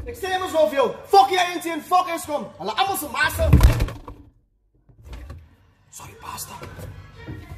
Ik zeg hem zo veel. Fuck jij eentje en fuck Eskom. Alle allemaal zijn massa. Sorry, pasta.